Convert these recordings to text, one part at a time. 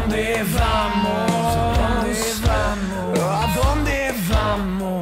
dónde vamos? ¿A dónde vamos?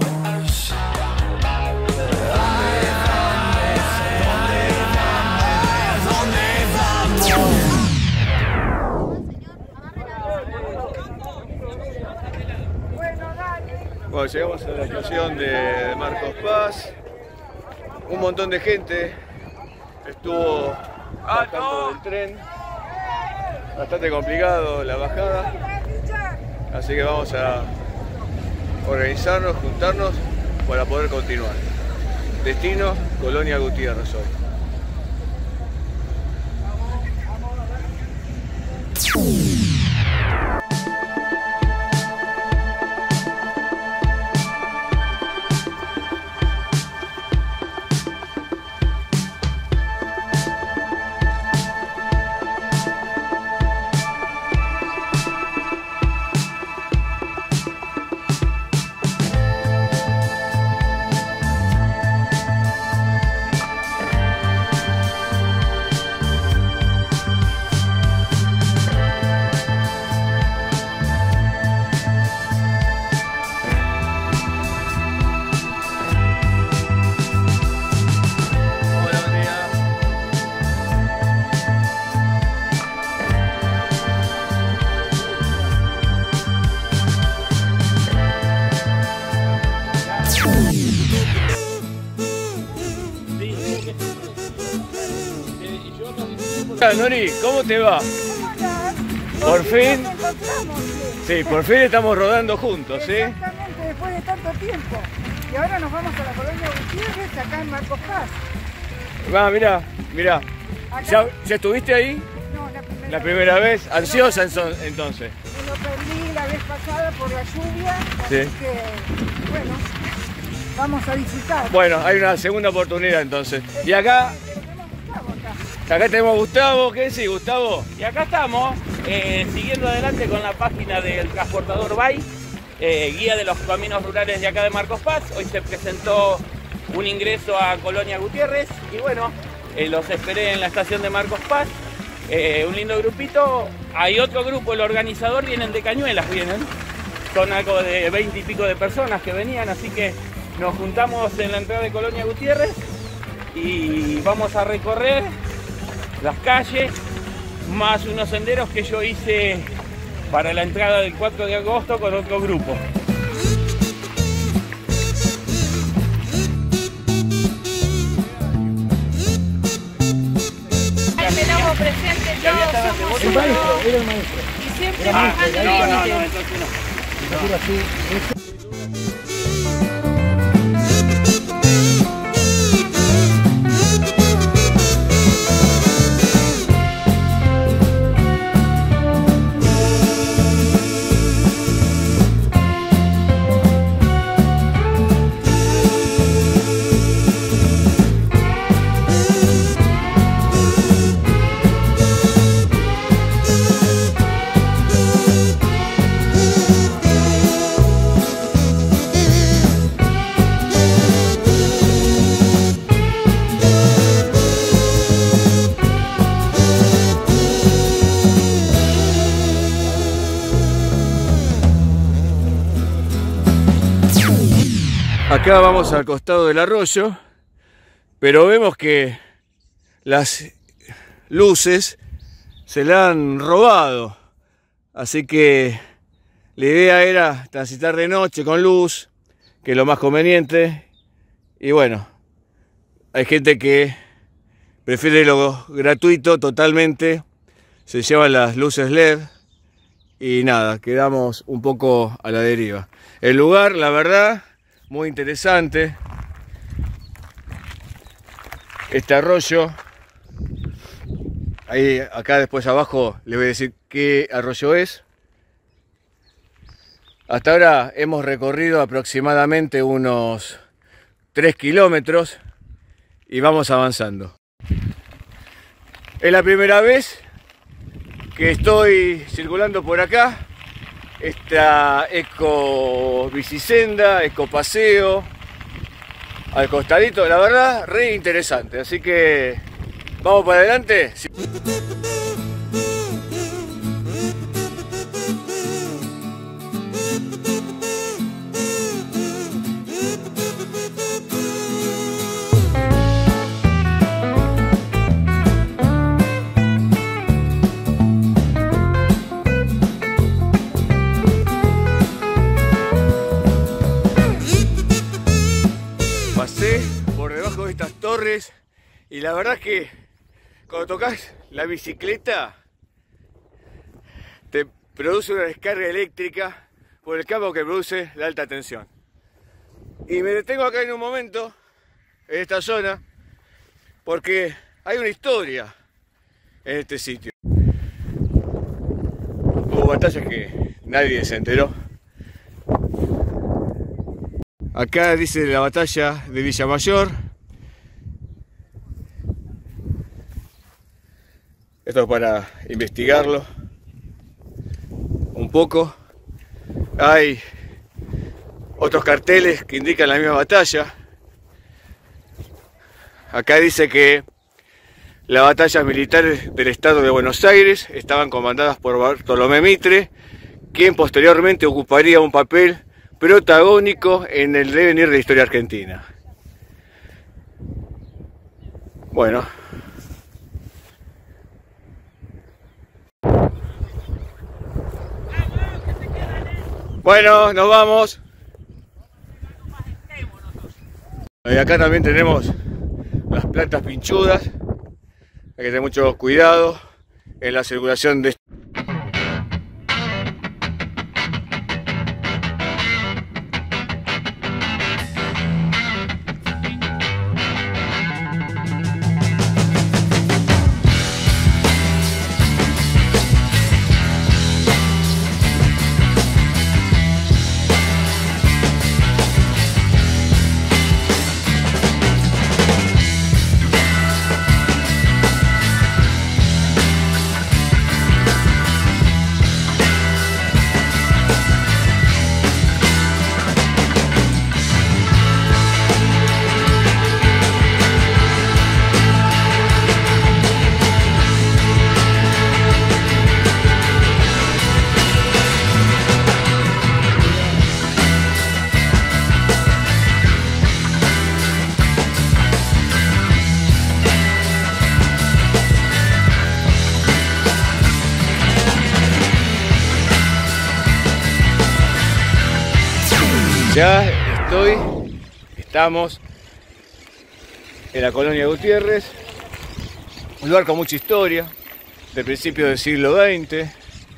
Bueno, llegamos a la estación de Marcos Paz. Un montón de gente estuvo bajando del tren. Bastante complicado la bajada. Así que vamos a organizarnos, juntarnos para poder continuar. Destino, Colonia Gutiérrez hoy. Nori, ¿cómo te va? ¿Por fin? Sí, por fin estamos rodando juntos, ¿sí? Exactamente, después de tanto tiempo. Y ahora nos vamos a la Colonia Gutiérrez, acá en Marcos Paz. Va, mirá. ¿Ya estuviste ahí? No, la primera vez. ¿Ansiosa entonces? Me lo perdí la vez pasada por la lluvia, sí. Así que, bueno, vamos a visitar. Bueno, hay una segunda oportunidad entonces. Y acá... Acá tenemos a Gustavo. ¿Qué decís, Gustavo? Y acá estamos, siguiendo adelante con la página del Transportador Bay, guía de los caminos rurales de acá de Marcos Paz. Hoy se presentó un ingreso a Colonia Gutiérrez y bueno, los esperé en la estación de Marcos Paz. Un lindo grupito. Hay otro grupo, el organizador, vienen de Cañuelas, son algo de 20 y pico de personas que venían, así que nos juntamos en la entrada de Colonia Gutiérrez y vamos a recorrer las calles, más unos senderos que yo hice para la entrada del 4 de agosto con otro grupo. Tenemos presente todos, somos el maestro, era el maestro. Y siempre bajando límites. Entonces no. Acá vamos al costado del arroyo, pero vemos que las luces se la han robado, así que la idea era transitar de noche con luz, que es lo más conveniente, y bueno, hay gente que prefiere lo gratuito totalmente, se llevan las luces LED y nada, quedamos un poco a la deriva. El lugar, la verdad, muy interesante. Este arroyo, ahí acá después abajo les voy a decir qué arroyo es. Hasta ahora hemos recorrido aproximadamente unos 3 kilómetros y vamos avanzando. Es la primera vez que estoy circulando por acá. Esta eco bicisenda, eco paseo, al costadito, la verdad, re interesante. Así que vamos para adelante. Gutiérrez y la verdad es que cuando tocas la bicicleta te produce una descarga eléctrica por el campo que produce la alta tensión. Y me detengo acá en un momento, en esta zona, porque hay una historia en este sitio. Hubo batallas que nadie se enteró. Acá dice la batalla de Villamayor. Esto es para investigarlo un poco. Hay otros carteles que indican la misma batalla. Acá dice que las batallas militares del estado de Buenos Aires estaban comandadas por Bartolomé Mitre, quien posteriormente ocuparía un papel protagónico en el devenir de la historia argentina. Bueno. Bueno, nos vamos. Y acá también tenemos las plantas pinchudas. Hay que tener mucho cuidado en la circulación de Ya estamos en la colonia Gutiérrez, un lugar con mucha historia, de principios del siglo XX,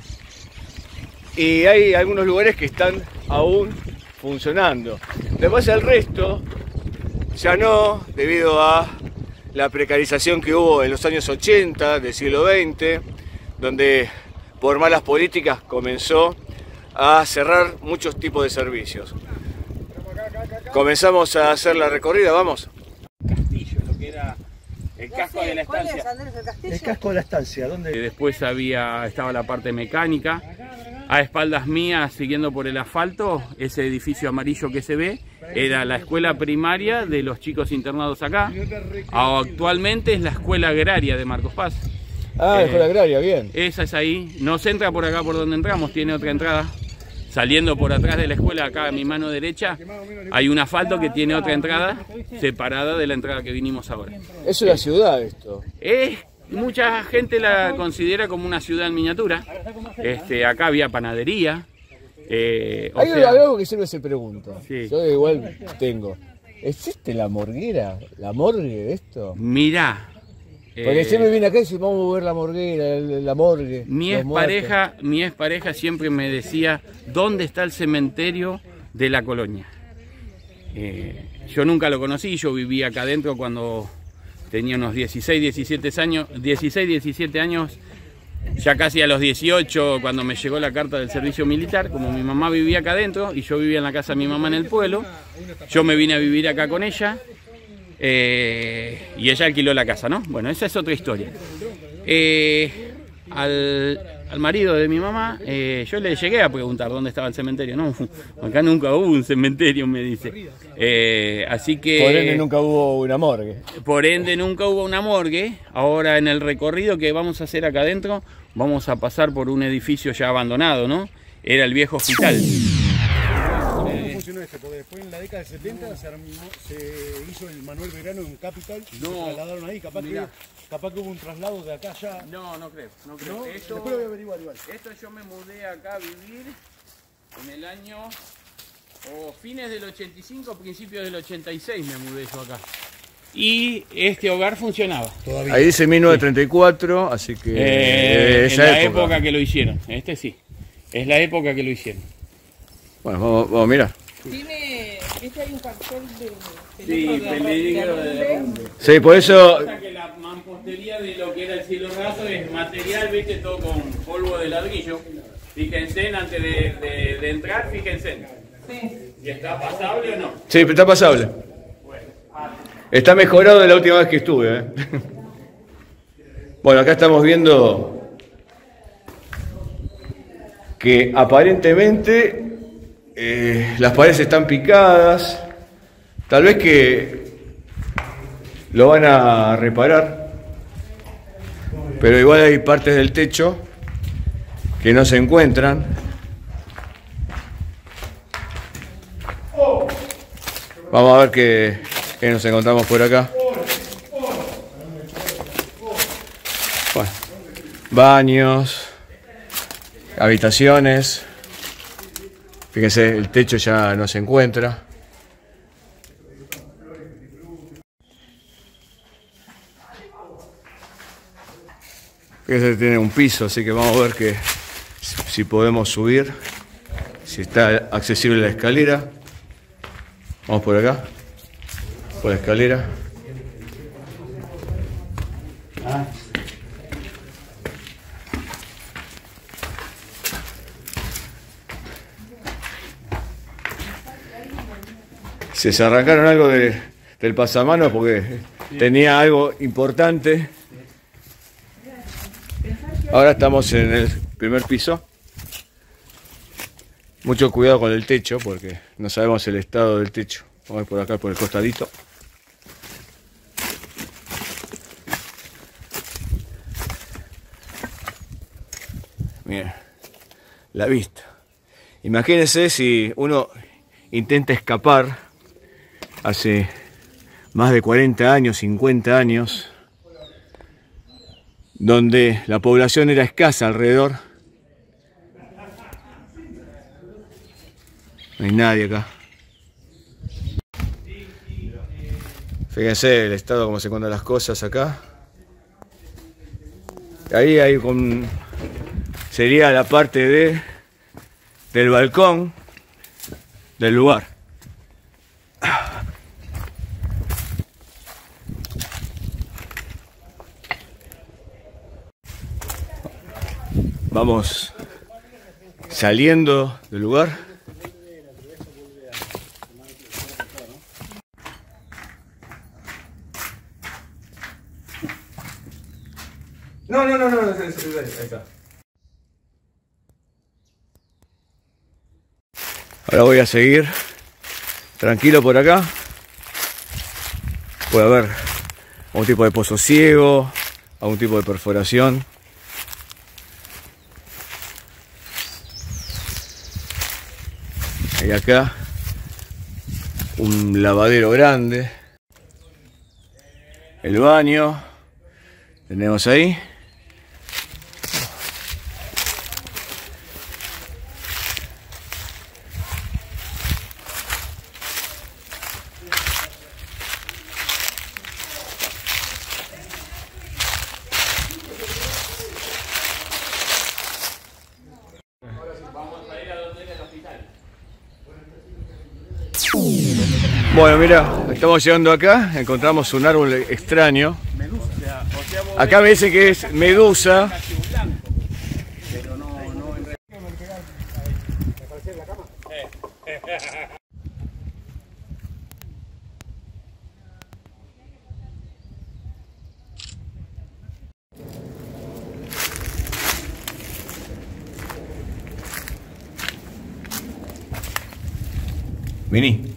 y hay algunos lugares que están aún funcionando. Después el resto ya no, debido a la precarización que hubo en los años 80 del siglo XX, donde por malas políticas comenzó a cerrar muchos tipos de servicios. Comenzamos a hacer la recorrida, vamos. Castillo, lo que era el casco de la estancia. El casco de la estancia, ¿dónde? Después estaba la parte mecánica. A espaldas mías, siguiendo por el asfalto, ese edificio amarillo que se ve, era la escuela primaria de los chicos internados acá. Actualmente es la escuela agraria de Marcos Paz. Ah, la escuela agraria, bien. Esa es ahí. No se entra por acá por donde entramos, tiene otra entrada. Saliendo por atrás de la escuela, acá a mi mano derecha, hay un asfalto que tiene otra entrada separada de la entrada que vinimos ahora. Es una ciudad esto. Mucha gente la considera como una ciudad en miniatura. Acá había panadería. Hay algo que siempre se pregunta. Sí. Yo igual tengo. ¿Existe la morguera? ¿La morgue de esto? Mirá. Porque siempre viene acá y dice, vamos a ver la morguera, la morgue. Mi expareja siempre me decía, ¿dónde está el cementerio de la colonia? Yo nunca lo conocí, yo vivía acá adentro cuando tenía unos 16, 17 años, ya casi a los 18, cuando me llegó la carta del servicio militar. Como mi mamá vivía acá adentro y yo vivía en la casa de mi mamá en el pueblo, yo me vine a vivir acá con ella. Y ella alquiló la casa, ¿no? Bueno, esa es otra historia. Al marido de mi mamá, yo le llegué a preguntar dónde estaba el cementerio. No, acá nunca hubo un cementerio, me dice. Así que... Por ende nunca hubo una morgue. Por ende nunca hubo una morgue. Ahora en el recorrido que vamos a hacer acá adentro, vamos a pasar por un edificio ya abandonado, ¿no? Era el viejo hospital. Porque después en la década del 70 se hizo el Manuel Belgrano en Capital y No, se trasladaron ahí, capaz que hubo un traslado de acá allá. No creo. ¿No? Esto, después lo voy a averiguar igual. Esto yo me mudé acá a vivir en el año, fines del 85, principios del 86 me mudé yo acá. y este hogar funcionaba. Todavía. Ahí dice 1934, así que En la época que lo hicieron. Este sí, es la época que lo hicieron. Bueno, vamos a mirar. Tiene, ¿viste? Hay un cartel de Sí, por eso. Que la mampostería de lo que era el cielo raso es material, viste, todo con polvo de ladrillo. Fíjense antes de entrar, fíjense. ¿Y está pasable o no? Sí, está pasable. Está mejorado de la última vez que estuve. Bueno, acá estamos viendo que aparentemente las paredes están picadas. Tal vez que lo van a reparar, pero igual hay partes del techo que no se encuentran. Vamos a ver qué nos encontramos por acá. Bueno, baños, habitaciones. Fíjense, el techo ya no se encuentra. Fíjense, tiene un piso, así que vamos a ver si podemos subir, si está accesible la escalera. Vamos por acá, por la escalera. Se arrancaron algo del pasamanos porque tenía algo importante. Ahora estamos en el primer piso. Mucho cuidado con el techo porque no sabemos el estado del techo. Vamos a ver por acá, por el costadito. Miren, la vista. Imagínense si uno intenta escapar hace más de 40 años, 50 años, donde la población era escasa alrededor. No hay nadie acá. Fíjense el estado como se encuentran las cosas acá. Ahí hay sería la parte del balcón del lugar. Vamos saliendo del lugar. No, ahí está. Ahora voy a seguir tranquilo por acá. Puede haber algún tipo de pozo ciego, algún tipo de perforación. Y acá un lavadero grande, el baño tenemos ahí. Bueno, mira, estamos llegando acá, encontramos un árbol extraño. Acá me dicen que es medusa. Vení.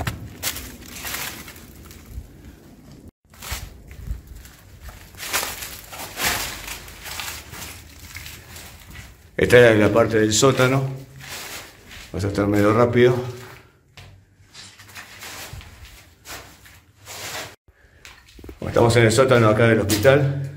Esta es la parte del sótano. Vamos a estar medio rápido. Bueno, estamos en el sótano acá del hospital.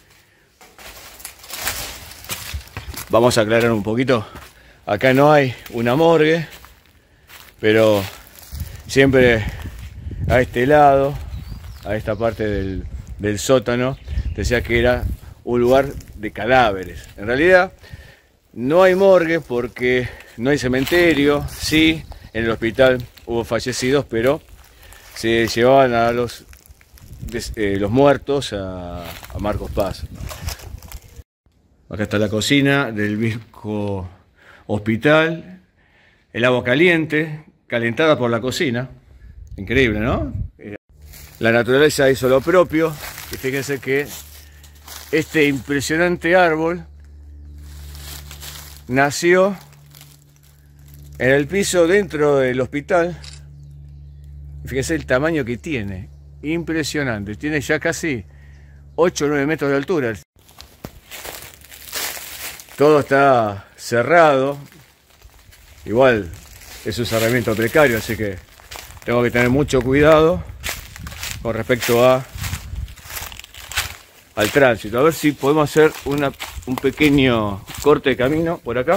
Vamos a aclarar un poquito. Acá no hay una morgue, pero siempre a este lado a esta parte del sótano, decía que era un lugar de cadáveres. En realidad no hay morgue porque no hay cementerio. Sí, en el hospital hubo fallecidos, pero se llevaban a los muertos a Marcos Paz. Acá está la cocina del viejo hospital, el agua caliente, calentada por la cocina. Increíble, ¿no? La naturaleza hizo lo propio, y fíjense que este impresionante árbol nació en el piso dentro del hospital. Fíjense el tamaño que tiene, impresionante. Tiene ya casi 8 o 9 metros de altura. Todo está cerrado. Igual es un cerramiento precario, así que tengo que tener mucho cuidado con respecto al tránsito. A ver si podemos hacer un pequeño corte de camino por acá.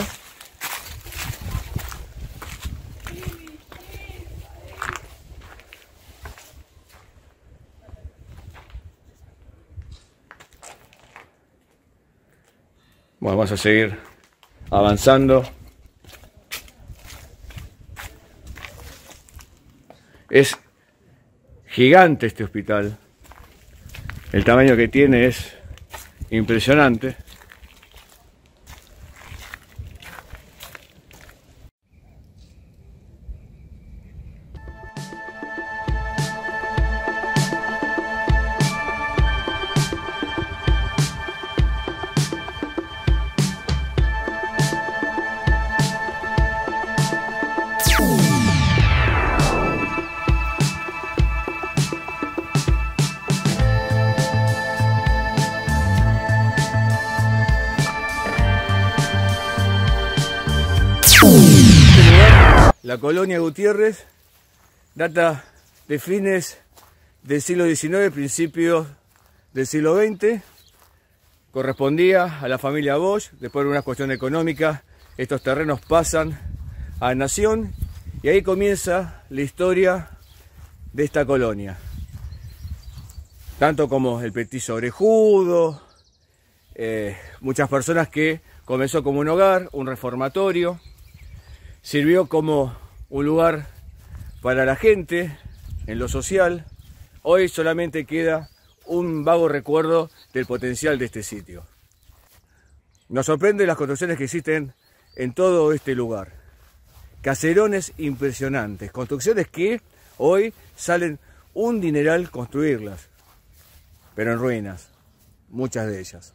Bueno, vamos a seguir avanzando. Es gigante este hospital. El tamaño que tiene es impresionante. La colonia Gutiérrez data de fines del siglo XIX, principios del siglo XX. Correspondía a la familia Bosch. Después de una cuestión económica, estos terrenos pasan a Nación y ahí comienza la historia de esta colonia. Tanto como el petiso orejudo, muchas personas que comenzó como un hogar, un reformatorio. Sirvió como un lugar para la gente en lo social. Hoy solamente queda un vago recuerdo del potencial de este sitio. Nos sorprenden las construcciones que existen en todo este lugar. Caserones impresionantes, construcciones que hoy salen un dineral construirlas, pero en ruinas, muchas de ellas.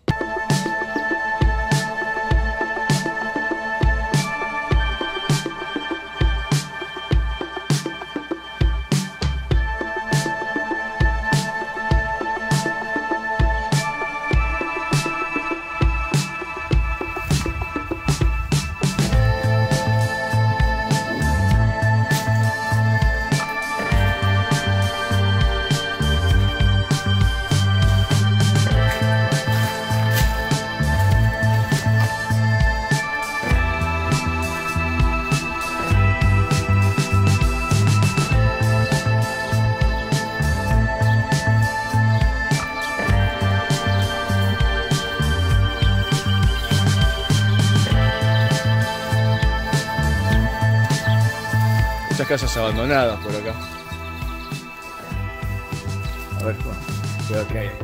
Muchas casas abandonadas por acá. A ver, cuidado que hay.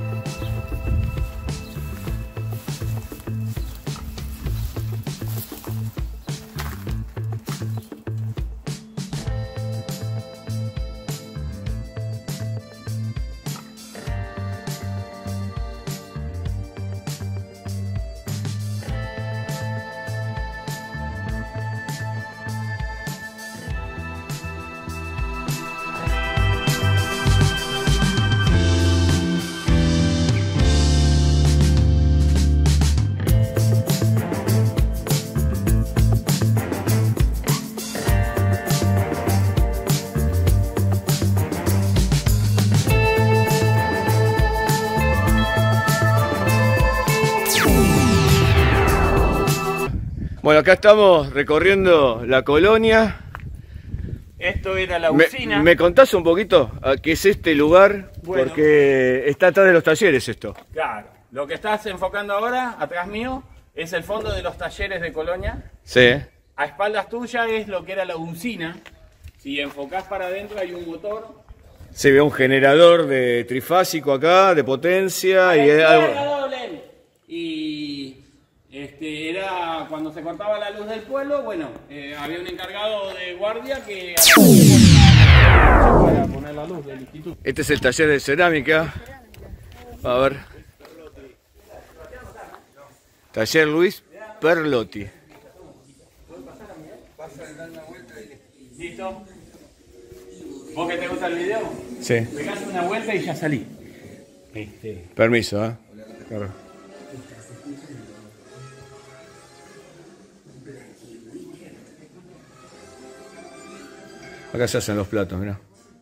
Bueno, acá estamos recorriendo la colonia. Esto era la usina. ¿Me contás un poquito qué es este lugar Bueno. Porque está atrás de los talleres esto. Claro, lo que estás enfocando ahora, atrás mío, es el fondo de los talleres de Colonia. Sí. A espaldas tuyas es lo que era la usina. Si enfocás para adentro hay un motor. Se ve un generador de trifásico acá, de potencia y Y era cuando se cortaba la luz del pueblo, bueno, había un encargado de guardia que para poner la luz del instituto. Este es el taller de cerámica. A ver. Taller Luis Perlotti. ¿Listo? ¿Vos que te gusta el video? Sí. Pegás una vuelta y ya salí. Permiso, ¿eh? Claro. Acá se hacen los platos, mirá.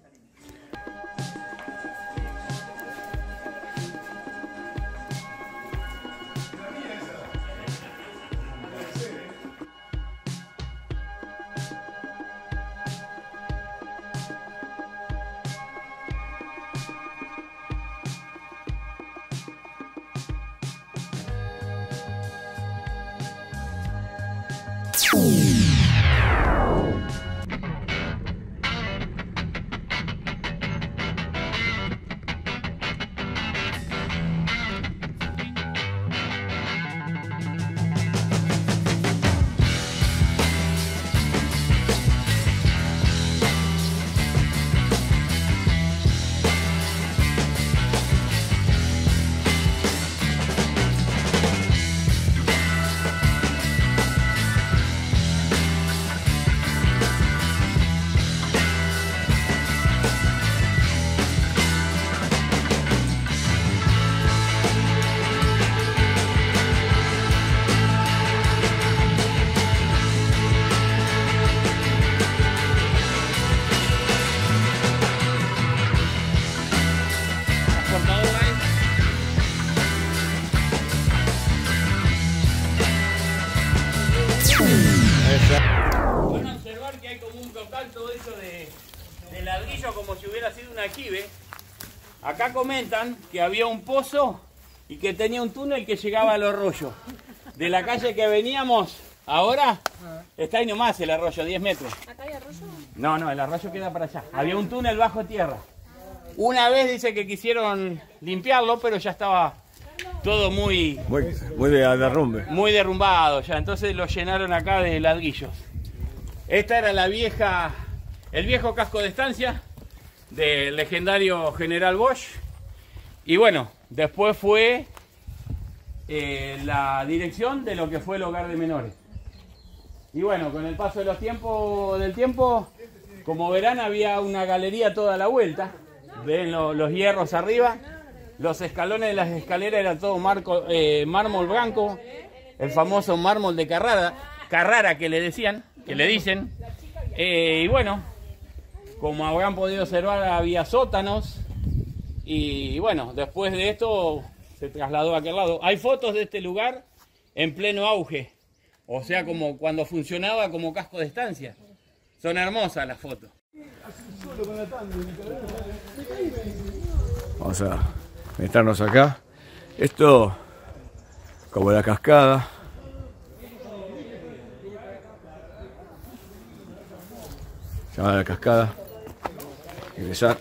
Van a observar que hay como un brocal todo eso de ladrillo como si hubiera sido una quibe. Acá comentan que había un pozo y que tenía un túnel que llegaba al arroyo. De la calle que veníamos ahora, está ahí nomás el arroyo, 10 metros. ¿Acá hay arroyo? No, el arroyo queda para allá. Había un túnel bajo tierra. Una vez dice que quisieron limpiarlo, pero ya estaba todo muy Muy de derrumbe. muy derrumbado ya, entonces lo llenaron acá de ladrillos. Esta era el viejo casco de estancia del legendario General Bosch. Y bueno, después fue la dirección de lo que fue el hogar de menores. Y bueno, con el paso de del tiempo, como verán, había una galería toda la vuelta. Ven los hierros arriba. Los escalones de las escaleras eran todo mármol blanco, el famoso mármol de Carrara que le dicen. Y bueno, como habrán podido observar, había sótanos. Y bueno, después de esto se trasladó a aquel lado. Hay fotos de este lugar en pleno auge, o sea, como cuando funcionaba como casco de estancia. Son hermosas las fotos. Vamos a meternos acá. Esto, como la cascada. Se llama la cascada. Ingresar.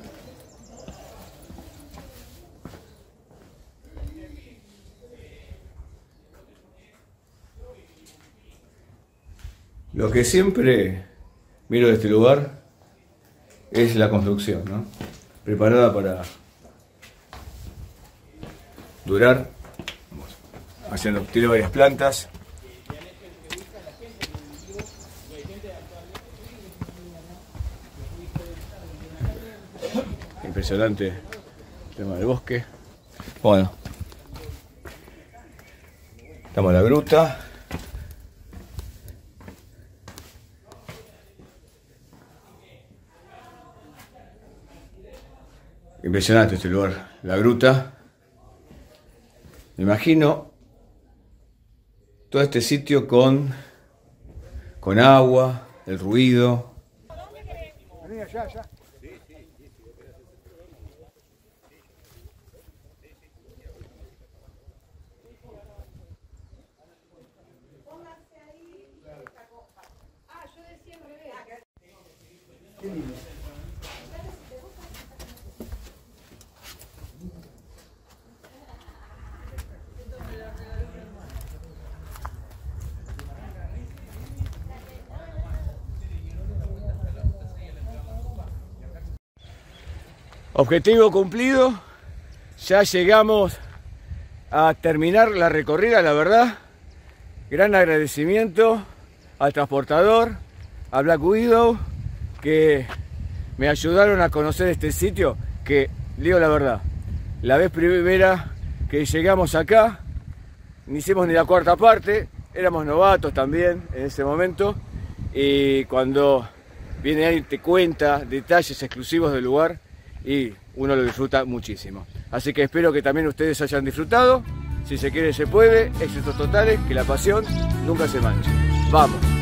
Lo que siempre miro de este lugar es la construcción, ¿no? Preparada para durar. Tiene varias plantas. Impresionante el tema del bosque. Bueno, estamos en la gruta. Impresionante este lugar, la gruta. Me imagino todo este sitio con agua, el ruido. Vení allá, allá. Objetivo cumplido, ya llegamos a terminar la recorrida, la verdad. Gran agradecimiento al transportador, a Black Widow, que me ayudaron a conocer este sitio, que, digo la verdad, la vez primera que llegamos acá, no hicimos ni la cuarta parte, éramos novatos también en ese momento, y cuando viene alguien te cuenta detalles exclusivos del lugar, y uno lo disfruta muchísimo. Así que espero que también ustedes hayan disfrutado. Si se quiere se puede, éxitos totales, que la pasión nunca se manche. ¡Vamos!